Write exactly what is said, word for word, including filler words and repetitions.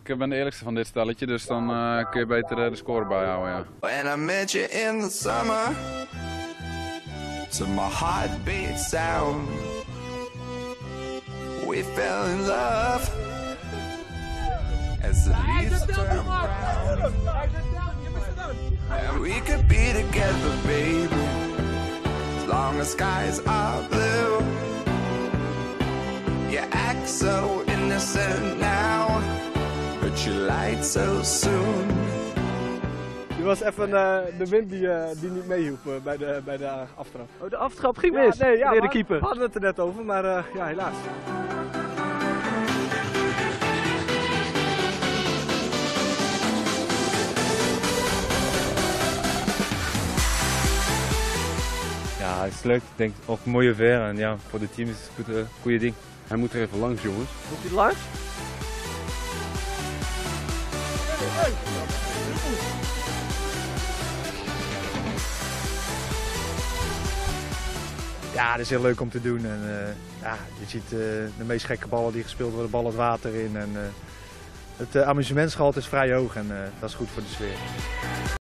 ik ben de eerlijkste van dit stelletje, dus dan uh, kun je beter uh, de score bijhouden, ja. When I met you in the summer, to my heartbeat sound, we fell in love as the leaves turn brown, and we could be together, baby, as long as skies are blue. You act so innocent now, but you lied so soon. Die was even uh, de wind die, uh, die niet meehielp uh, bij, de, bij de aftrap. Oh, de aftrap ging mis, ja, nee, ja, de keeper. We hadden het er net over, maar uh, ja, helaas. Ja, het is leuk. Ik denk ook een mooie ver en ja, voor het team is het een uh, goede ding. Hij moet er even langs, jongens. Moet hij langs? Ja, het is heel leuk om te doen. En, uh, ja, je ziet uh, de meest gekke ballen die gespeeld worden, ballen het water in. En, uh, het uh, amusementsgehalte is vrij hoog en uh, dat is goed voor de sfeer.